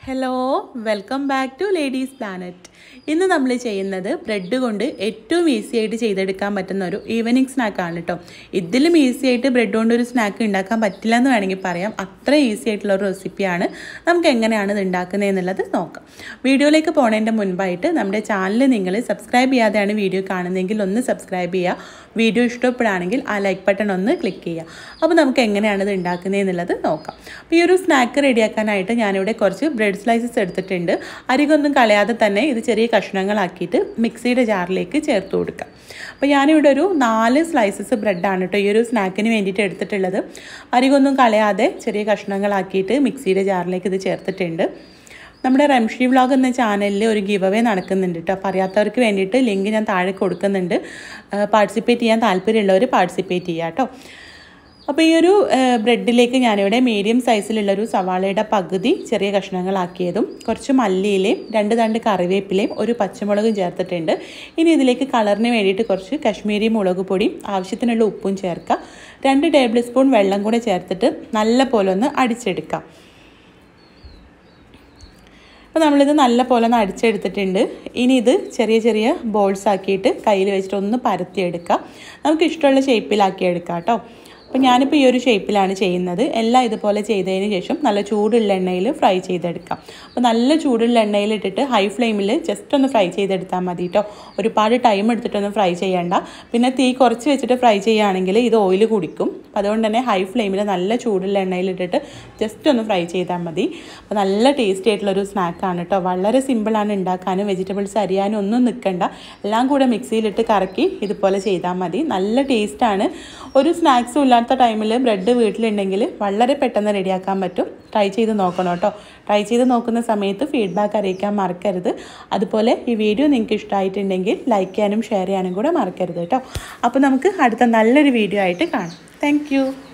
Hello welcome back to ladies planet. ഇന്ന് നമ്മൾ ചെയ്യുന്നത് ബ്രെഡ് കൊണ്ട് ഏറ്റവും ഈസി ആയിട്ട് ചെയ്തെടുക്കാൻ പറ്റുന്ന ഒരു ഈവനിങ് സ്നാക്കാണ് കേട്ടോ. ഇതിലും ഈസി ആയിട്ട് ബ്രെഡ് കൊണ്ട് ഒരു സ്നാക്ക് ഉണ്ടാക്കാൻ പറ്റില്ല എന്ന് വേണമെങ്കിൽ പറയാം. അത്ര ഈസി ആയിട്ടുള്ള ഒരു റെസിപ്പിയാണ്. നമുക്ക് എങ്ങനെയാണ് ഇത് ഉണ്ടാക്കുന്നത് എന്നുള്ളത് നോക്കാം. വീഡിയോയിലേക്ക് പോകുന്നതിൻ്റെ മുൻപായിട്ട് നമ്മുടെ ചാനൽ നിങ്ങൾ സബ്സ്ക്രൈബ് ചെയ്യാതെയാണ് വീഡിയോ കാണുന്നതെങ്കിൽ ഒന്ന് സബ്സ്ക്രൈബ് ചെയ്യുക. വീഡിയോ ഇഷ്ടപ്പെടുകയാണെങ്കിൽ ആ ലൈക്ക് ബട്ടൺ ഒന്ന് ക്ലിക്ക് ചെയ്യുക. അപ്പോൾ നമുക്ക് എങ്ങനെയാണ് ഇത് ഉണ്ടാക്കുന്നത് എന്നുള്ളത് നോക്കാം. അപ്പോൾ ഈ ഒരു സ്നാക്ക് റെഡിയാക്കാനായിട്ട് ഞാനിവിടെ കുറച്ച് ബ്രെഡ് സ്ലൈസസ് എടുത്തിട്ടുണ്ട്. അരികൊന്നും കളയാതെ തന്നെ ഇത് ചെറിയ കഷ്ണങ്ങളാക്കിയിട്ട് മിക്സിയുടെ ജാറിലേക്ക് ചേർത്ത് കൊടുക്കാം. അപ്പോൾ ഞാനിവിടെ ഒരു 4 സ്ലൈസസ് ബ്രെഡാണ് കേട്ടോ ഈ ഒരു സ്നാക്കിന് വേണ്ടിയിട്ട് എടുത്തിട്ടുള്ളത്. അരികൊന്നും കളയാതെ ചെറിയ കഷ്ണങ്ങളാക്കിയിട്ട് മിക്സിയുടെ ജാറിലേക്ക് ഇത് ചേർത്തിട്ടുണ്ട്. നമ്മുടെ റംഷി വ്ളോഗ് എന്ന ചാനലിൽ ഒരു ഗിവ് അവേ നടക്കുന്നുണ്ട് കേട്ടോ. അപ്പോൾ അറിയാത്തവർക്ക് വേണ്ടിയിട്ട് ലിങ്ക് ഞാൻ താഴെ കൊടുക്കുന്നുണ്ട്. പാർട്ടിസിപ്പേറ്റ് ചെയ്യാൻ താല്പര്യമുള്ളവർ പാർട്ടിസിപ്പേറ്റ് ചെയ്യുക കേട്ടോ. അപ്പോൾ ഈ ഒരു ബ്രെഡിലേക്ക് ഞാനിവിടെ മീഡിയം സൈസിലുള്ളൊരു സവാളയുടെ പകുതി ചെറിയ കഷ്ണങ്ങളാക്കിയതും കുറച്ച് മല്ലിയിലയും 2 തണ്ട് കറിവേപ്പിലയും ഒരു പച്ചമുളകും ചേർത്തിട്ടുണ്ട്. ഇനി ഇതിലേക്ക് കളറിന് വേണ്ടിയിട്ട് കുറച്ച് കശ്മീരി മുളക് പൊടിയും ആവശ്യത്തിനുള്ള ഉപ്പും ചേർക്കുക. 2 ടേബിൾ സ്പൂൺ വെള്ളം കൂടെ ചേർത്തിട്ട് നല്ല പോലെ ഒന്ന് അടിച്ചെടുക്കാം. അപ്പോൾ നമ്മളിത് നല്ല പോലെ ഒന്ന് അടിച്ചെടുത്തിട്ടുണ്ട്. ഇനി ഇത് ചെറിയ ചെറിയ ബോൾസ് ആക്കിയിട്ട് കയ്യിൽ വെച്ചിട്ട് ഒന്ന് പരത്തിയെടുക്കാം. നമുക്ക് ഇഷ്ടമുള്ള ഷേപ്പിലാക്കിയെടുക്കാം കേട്ടോ. അപ്പോൾ ഞാനിപ്പോൾ ഈ ഒരു ഷേപ്പിലാണ് ചെയ്യുന്നത്. എല്ലാം ഇതുപോലെ ചെയ്തതിന് ശേഷം നല്ല ചൂടുള്ള എണ്ണയിൽ ഫ്രൈ ചെയ്തെടുക്കാം. അപ്പോൾ നല്ല ചൂടുള്ള എണ്ണയിലിട്ടിട്ട് ഹൈ ഫ്ലെയിമിൽ ജസ്റ്റ് ഒന്ന് ഫ്രൈ ചെയ്തെടുത്താൽ മതി കേട്ടോ. ഒരുപാട് ടൈം എടുത്തിട്ടൊന്നും ഫ്രൈ ചെയ്യണ്ട. പിന്നെ തീ കുറച്ച് വെച്ചിട്ട് ഫ്രൈ ചെയ്യുകയാണെങ്കിൽ ഇത് ഓയിൽ കുടിക്കും. അതുകൊണ്ട് തന്നെ ഹൈ ഫ്ലെയിമിൽ നല്ല ചൂടുള്ള എണ്ണയിലിട്ടിട്ട് ജസ്റ്റ് ഒന്ന് ഫ്രൈ ചെയ്താൽ മതി. അപ്പോൾ നല്ല ടേസ്റ്റി ആയിട്ടുള്ളൊരു സ്നാക്കാണ് കേട്ടോ. വളരെ സിമ്പിളാണ് ഉണ്ടാക്കാനും. വെജിറ്റബിൾസ് അരിയാനും ഒന്നും നിൽക്കണ്ട. എല്ലാം കൂടെ മിക്സിയിലിട്ട് കറക്കി ഇതുപോലെ ചെയ്താൽ മതി. നല്ല ടേസ്റ്റാണ്. ഒരു സ്നാക്സും ഇല്ലാത്ത ടൈമിൽ ബ്രെഡ് വീട്ടിലുണ്ടെങ്കിൽ വളരെ പെട്ടെന്ന് റെഡിയാക്കാൻ പറ്റും. ട്രൈ ചെയ്ത് നോക്കണം കേട്ടോ. ട്രൈ ചെയ്ത് നോക്കുന്ന സമയത്ത് ഫീഡ്ബാക്ക് അറിയിക്കാൻ മറക്കരുത്. അതുപോലെ ഈ വീഡിയോ നിങ്ങൾക്ക് ഇഷ്ടമായിട്ടുണ്ടെങ്കിൽ ലൈക്ക് ചെയ്യാനും ഷെയർ ചെയ്യാനും കൂടെ മറക്കരുത് കേട്ടോ. അപ്പോൾ നമുക്ക് അടുത്ത നല്ലൊരു വീഡിയോ ആയിട്ട് കാണാം. താങ്ക്